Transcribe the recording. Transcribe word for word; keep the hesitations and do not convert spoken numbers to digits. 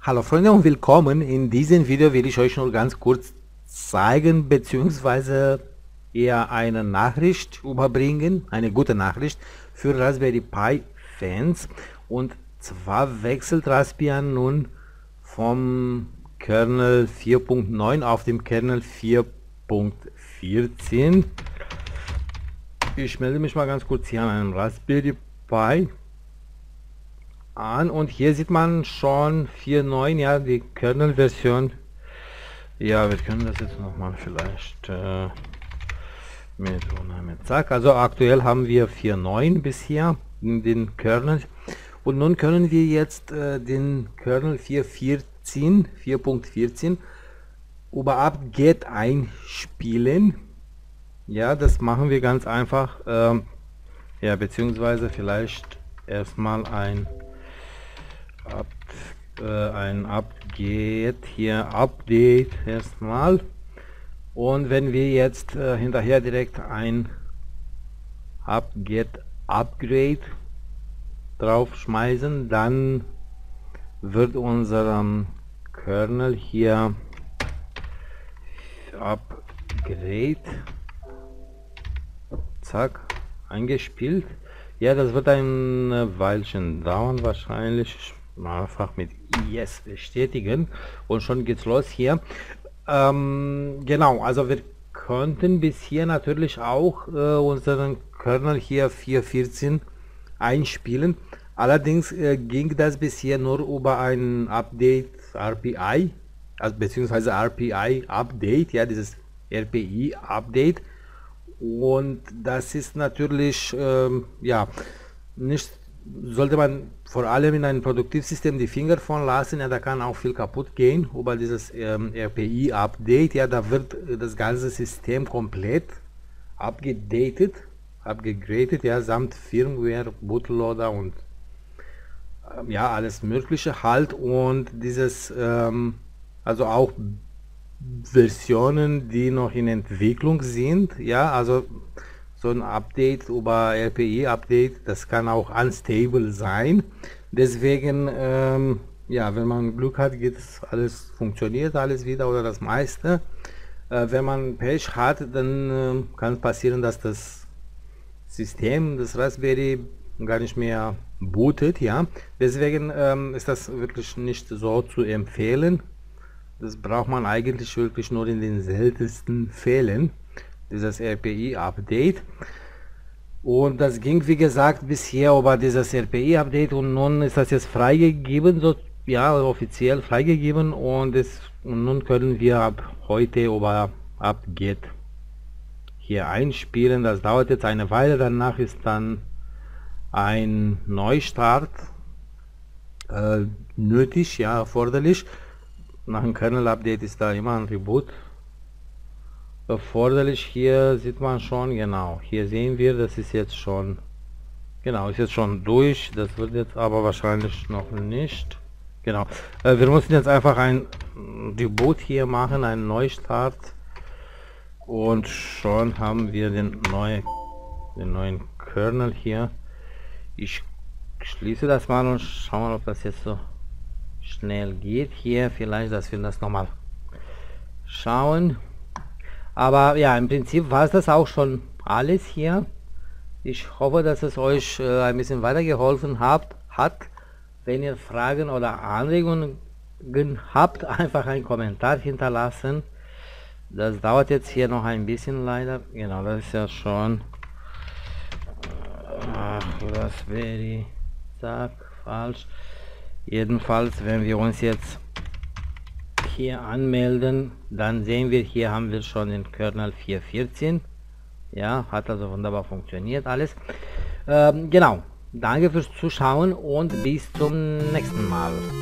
Hallo Freunde und willkommen. In diesem Video will ich euch nur ganz kurz zeigen bzw. eher eine Nachricht überbringen, eine gute Nachricht für Raspberry Pi Fans. Und zwar wechselt Raspbian nun vom Kernel vier Punkt neun auf dem Kernel vier Punkt vierzehn. Ich melde mich mal ganz kurz hier an einem Raspberry Pi an und hier sieht man schon vier Punkt neun, ja, die Kernel-Version. Ja, wir können das jetzt noch mal vielleicht äh, mit mit zack. Also aktuell haben wir vier Punkt neun bisher in den Kernel und nun können wir jetzt äh, den Kernel vier Punkt vierzehn über apt-get einspielen. Ja, das machen wir ganz einfach. Ähm, ja, beziehungsweise vielleicht erstmal ein Ab, äh, ein apt-get hier Update erstmal, und wenn wir jetzt äh, hinterher direkt ein apt-get Upgrade drauf schmeißen, dann wird unserem Kernel hier Upgrade zack eingespielt. Ja, das wird ein Weilchen dauern wahrscheinlich. Einfach mit Yes bestätigen und schon geht's los hier. Ähm, genau, also wir konnten bis hier natürlich auch äh, unseren Kernel hier vier Punkt vierzehn einspielen. Allerdings äh, ging das bisher nur über ein Update R P I, also beziehungsweise R P I Update, ja, dieses R P I Update, und das ist natürlich ähm, ja nicht, sollte man vor allem in einem Produktivsystem die Finger von lassen. Ja, da kann auch viel kaputt gehen über dieses ähm, R P I Update. Ja, da wird das ganze System komplett abgedatet, abgegradet, ja, samt Firmware, Bootloader und ähm, ja, alles mögliche halt. Und dieses ähm, also auch Versionen, die noch in Entwicklung sind, ja, also so ein Update über R P I Update, das kann auch unstable sein. Deswegen, ähm, ja, wenn man Glück hat, geht es alles, funktioniert alles wieder oder das meiste. Äh, wenn man Pech hat, dann äh, kann es passieren, dass das System, das Raspberry, gar nicht mehr bootet, ja. Deswegen ähm, ist das wirklich nicht so zu empfehlen. Das braucht man eigentlich wirklich nur in den seltensten Fällen, dieses R P I Update. Und das ging wie gesagt bisher über dieses R P I Update, und nun ist das jetzt freigegeben, so, ja, offiziell freigegeben, und, es, und nun können wir ab heute über apt-get hier einspielen. Das dauert jetzt eine Weile, danach ist dann ein Neustart äh, nötig, ja, erforderlich. Nach dem Kernel Update ist da immer ein Reboot erforderlich. Hier sieht man schon, genau, hier sehen wir, das ist jetzt schon, genau, ist jetzt schon durch. Das wird jetzt aber wahrscheinlich noch nicht, genau. Äh, wir müssen jetzt einfach ein Reboot hier machen, einen Neustart, und schon haben wir den neuen den neuen Kernel hier. Ich schließe das mal und schauen mal, ob das jetzt so schnell geht hier, vielleicht, dass wir das noch mal schauen. Aber ja, im Prinzip war es das auch schon alles hier. Ich hoffe, dass es euch äh, ein bisschen weitergeholfen habt, hat. Wenn ihr Fragen oder Anregungen habt, einfach einen Kommentar hinterlassen. Das dauert jetzt hier noch ein bisschen leider. Genau, das ist ja schon. Ach, Raspberry. Zack, falsch. Jedenfalls, wenn wir uns jetzt hier anmelden, dann sehen wir, hier haben wir schon den Kernel vier Punkt vierzehn. Ja, hat also wunderbar funktioniert alles. Ähm, genau, danke fürs Zuschauen und bis zum nächsten Mal.